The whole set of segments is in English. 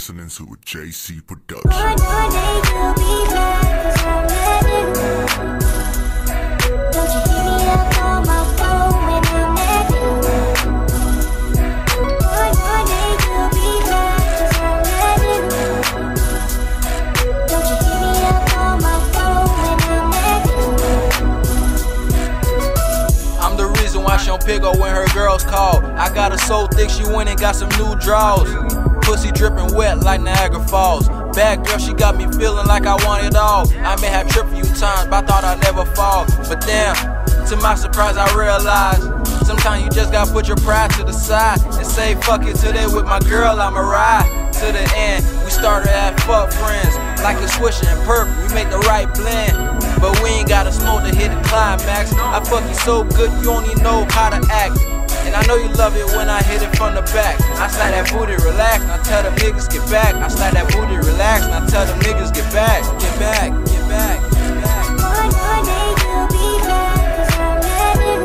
listening to a JC production. One day you'll be back, 'cause I'm ready. Don't you hit me up on my phone when I'm at you. One day you'll be back, 'cause I'm ready. Don't you hit me up on my phone when I'm at you. I'm the reason why she don't pick up when her girls call. I got her so thick she went and got some new draws. Pussy dripping wet like Niagara Falls. Bad girl, she got me feeling like I want it all. I may have tripped a few times, but I thought I'd never fall. But damn, to my surprise I realized sometimes you just gotta put your pride to the side and say fuck it. Today with my girl I'ma ride to the end. We started as fuck friends, like a Swisher and Purple, we make the right blend. But we ain't gotta smoke to hit the climax. I fuck you so good you don't even know how to act. And I know you love it when I hit it from the back. I slide that booty, relax, and I tell them niggas get back. I slide that booty, relax, and I tell them niggas get back. Get back, get back, get back. One day you'll be back, 'cause I'm ready.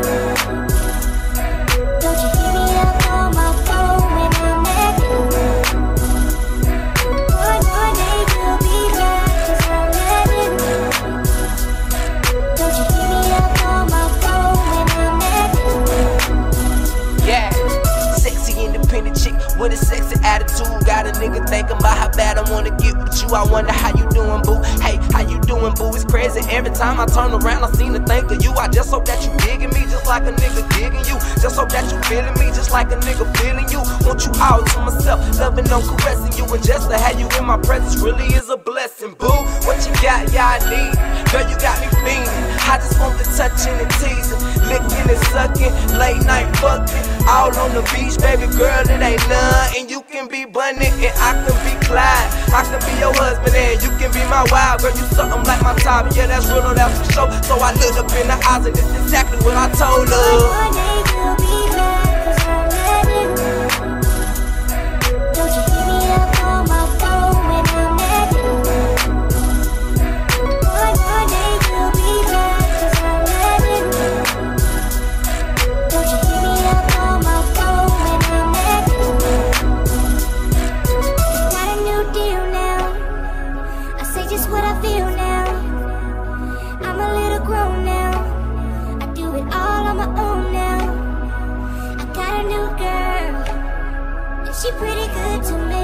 Don't you hit me up on my phone when I'm at you. One day you'll be back, 'cause I'm ready. Don't you hit me up on my phone when I'm at you. Yeah, sexy independent chick with a sexy attitude. Got a nigga thinking about how bad I wanna get with you. I wonder how you doing, boo. Hey, how you doing, boo? It's crazy. Every time I turn around, I seem to think of you. I just hope that you digging me just like a nigga digging you. Just hope that you feeling me just like a nigga feeling you. Want you all to myself, loving on caressing you. And just to have you in my presence really is a blessing, boo. What you got, yeah, I need. Girl, you got me fiending. I just want the touching and teasing, licking and sucking, late night fucking, all on the beach, baby girl, it ain't none. And you can be Bunny and I can be Clyde. I can be your husband and you can be my wife. Girl, you something like my top, yeah, that's real, no, that's for sure. So I looked up in the eyes and it's exactly what I told her. One day you'll be back, 'cause I'm ready. Don't you hit me up on my phone when I'm at you. One day you'll be back, 'cause I'm ready. Don't you hit me up on my phone when I'm at you. Got a new deal now. I say just what I feel now. I'm a little grown now. I do it all on my own now. I got a new girl, and she pretty good to me.